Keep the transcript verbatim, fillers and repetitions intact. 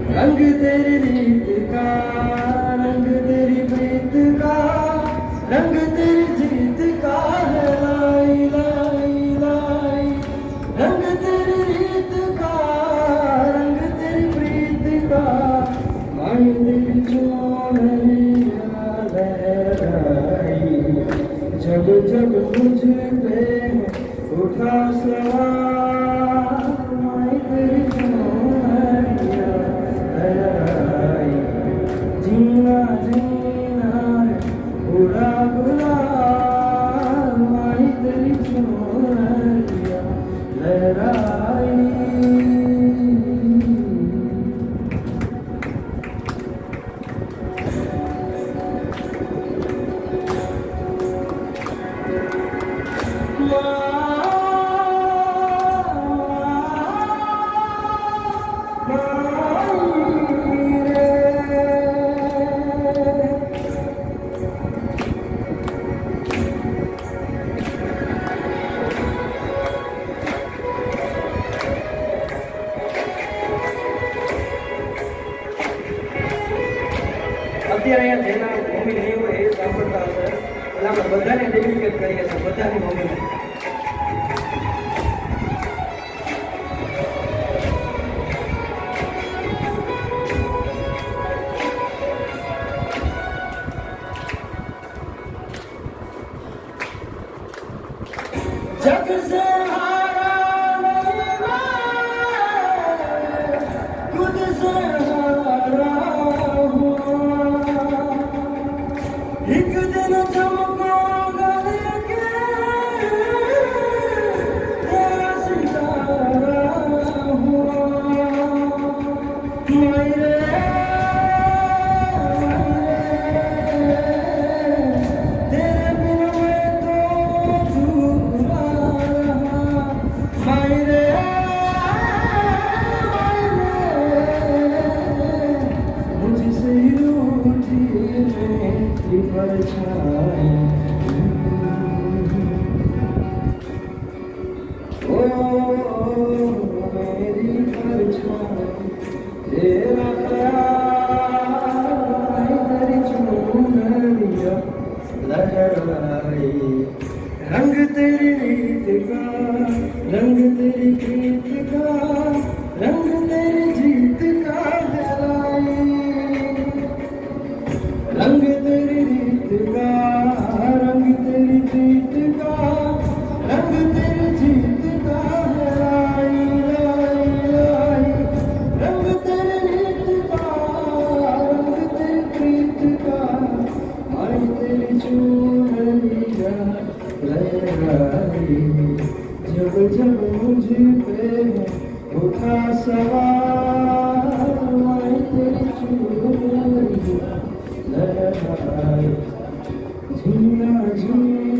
रंग तेरी रीत का, रंग तेरी प्रीत का, रंग तेरी जीत का है लाई लाई लाई। रंग तेरी रीत का, रंग तेरी प्रीत का, माही तेरी चुनरिया लहराई। जब जब मुझ पे उठा सवार, माही तेरी चुनरिया लहराई। जीना जीना उड़ा गुलाल, माही तेरी चुनरिया लहराई। અત્યારે અહીંયા જેના મમ્મી નહીં હોય એ સાંભળતા હશે એટલે આપણે બધાને ડેડિકેટ કરીએ છીએ, બધાની મમ્મીને. जग से हारा नहीं मैं, खुद से हारा हूँ। एक दिन चमकोगा लेके तेरा सितारा हूँ। मेरे तेरे बिन मैं तो झूठा रहा। मेरे मुझसे रूठी मेरी परछाई। ओ मेरी परछाई, तेरा ख्याल तेरी चुनरिया लहराई। रंग तेरी रीत का, रंग तेरी प्रीत का, रंग तेरी जीत का है लाई। रंग तेरी रीत का, रंग तेरी प्रीत का, रंग तेरी जीत का है लाई लाई लाई। रंग तेरी रीत का, रंग तेरी प्रीत का, आई तेरी चुनरिया लहराई। जब जब मुझ पे उठा सवार, आई तेरी चुनरिया लहराई। जीना जीना